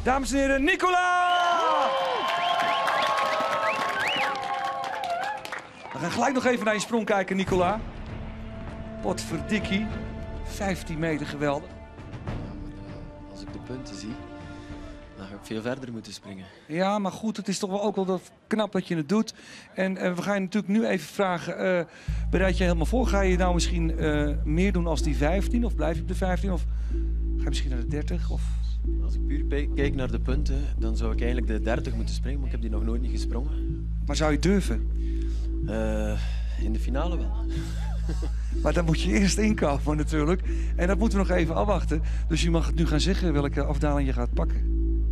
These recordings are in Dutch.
Dames en heren, Nicola! We gaan gelijk nog even naar je sprong kijken, Nicola. Potverdikkie. 15 meter, geweldig. Als ik de punten zie, dan ga ik veel verder moeten springen. Ja, maar goed, het is toch wel ook wel knap dat je het doet. En we gaan je natuurlijk nu even vragen, bereid je helemaal voor? Ga je nou misschien meer doen als die 15? Of blijf je op de 15? Of ga je misschien naar de 30? Of... Als ik puur kijk naar de punten, dan zou ik eigenlijk de 30 moeten springen, maar ik heb die nog nooit niet gesprongen. Maar zou je durven? In de finale wel. Maar dan moet je eerst inkomen natuurlijk. En dat moeten we nog even afwachten. Dus je mag nu gaan zeggen welke afdaling je gaat pakken.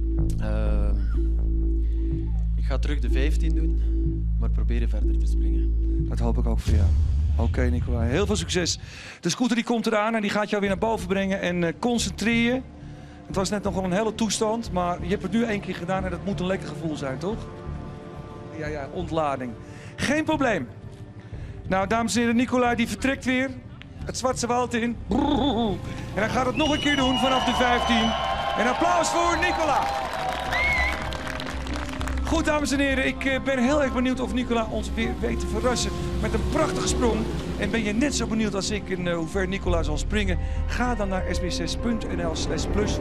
Ik ga terug de 15 doen, maar proberen verder te springen. Dat hoop ik ook voor jou. Oké, Nicola, heel veel succes. De scooter die komt eraan en die gaat jou weer naar boven brengen. En concentreer je. Het was net nog wel een hele toestand, maar je hebt het nu 1 keer gedaan en dat moet een lekker gevoel zijn, toch? Ja, ontlading. Geen probleem. Nou, dames en heren, Nicola die vertrekt weer het Zwarte Woud in. En hij gaat het nog een keer doen vanaf de 15. Een applaus voor Nicola. Goed, dames en heren, ik ben heel erg benieuwd of Nicola ons weer weet te verrassen met een prachtige sprong. En ben je net zo benieuwd als ik in hoe ver Nicola zal springen? Ga dan naar sb6.nl/plus.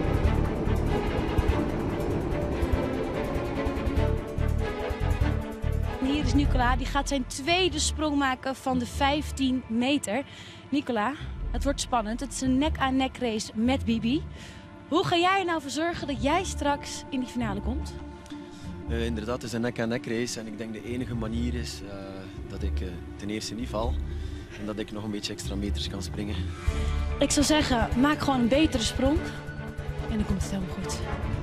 Hier is Nicola, die gaat zijn tweede sprong maken van de 15 meter. Nicola, het wordt spannend. Het is een nek-aan-nek race met Bibi. Hoe ga jij er nou voor zorgen dat jij straks in die finale komt? Inderdaad, het is een nek-aan-nek race en ik denk de enige manier is dat ik ten eerste niet val en dat ik nog een beetje extra meters kan springen. Ik zou zeggen, maak gewoon een betere sprong en dan komt het helemaal goed.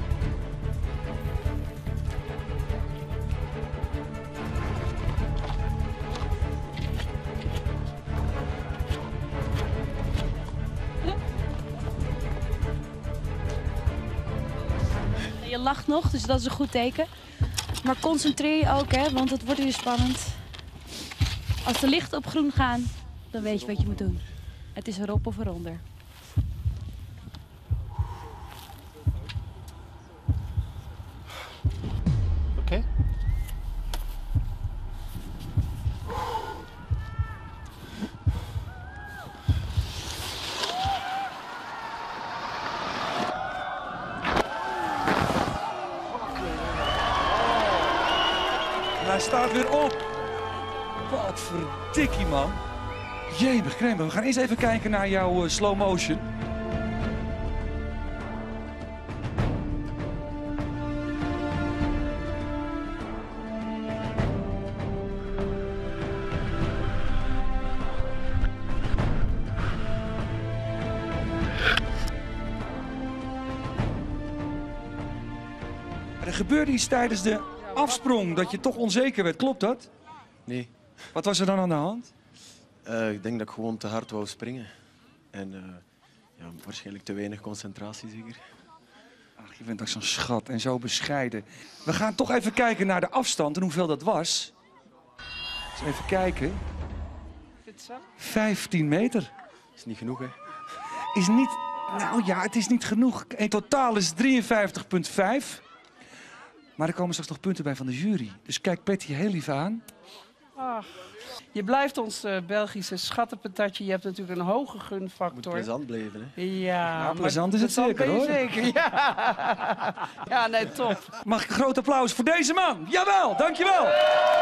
Je lacht nog, dus dat is een goed teken. Maar concentreer je ook, hè, want het wordt weer spannend. Als de lichten op groen gaan, dan weet je wat je moet doen. Het is erop of eronder. Oké. Hij staat weer op. Wat verdikkie, man. Jee, Krember. We gaan eerst even kijken naar jouw slow motion. Er gebeurde iets tijdens de afsprong dat je toch onzeker werd. Klopt dat? Nee. Wat was er dan aan de hand? Ik denk dat ik gewoon te hard wou springen. En ja, waarschijnlijk te weinig concentratie zeker. Ach, je bent toch zo'n schat en zo bescheiden. We gaan toch even kijken naar de afstand en hoeveel dat was. Dus even kijken. 15 meter. Is niet genoeg, hè? Is niet... Nou ja, het is niet genoeg. In totaal is 53,5. Maar er komen straks nog punten bij van de jury. Dus kijk Patty heel lief aan. Ach, je blijft ons Belgische schattenpatatje. Je hebt natuurlijk een hoge gunfactor. Moet plezant blijven, hè? Ja, Nou, plezant is het zeker, hoor. Zeker, ja. Ja, nee, top. Mag ik een groot applaus voor deze man? Jawel, dankjewel.